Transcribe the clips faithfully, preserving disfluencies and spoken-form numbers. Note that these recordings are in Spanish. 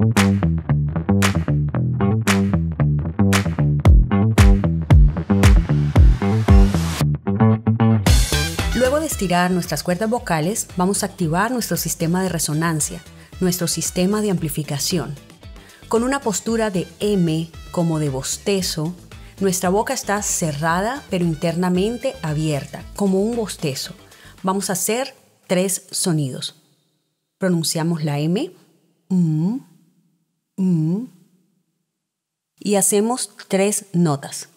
Luego de estirar nuestras cuerdas vocales, vamos a activar nuestro sistema de resonancia, nuestro sistema de amplificación. Con una postura de M, como de bostezo, nuestra boca está cerrada pero internamente abierta, como un bostezo. Vamos a hacer tres sonidos. Pronunciamos la M, mm, mm, y hacemos tres notas.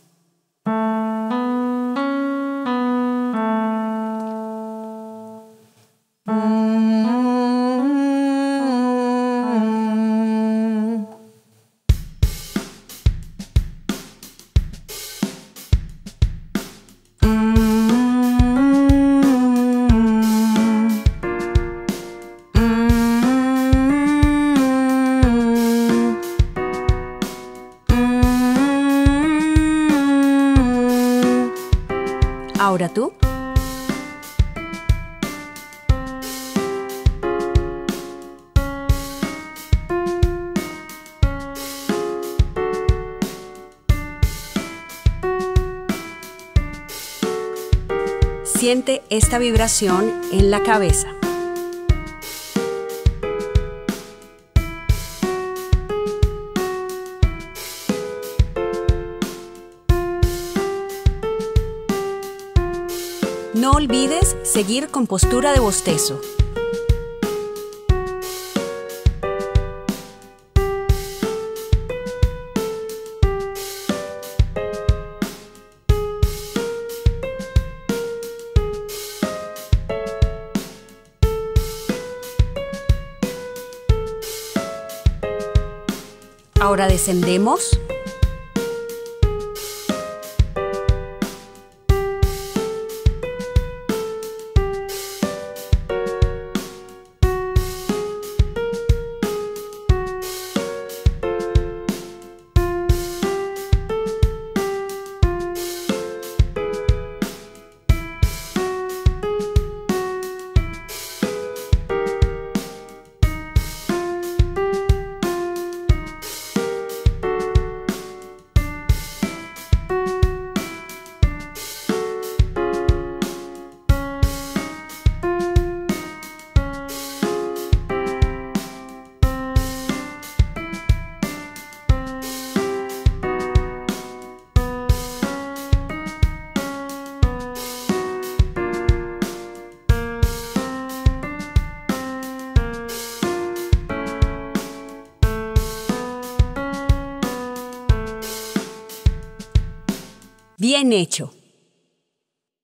Ahora tú. Siente esta vibración en la cabeza. No olvides seguir con postura de bostezo. Ahora descendemos. Bien hecho.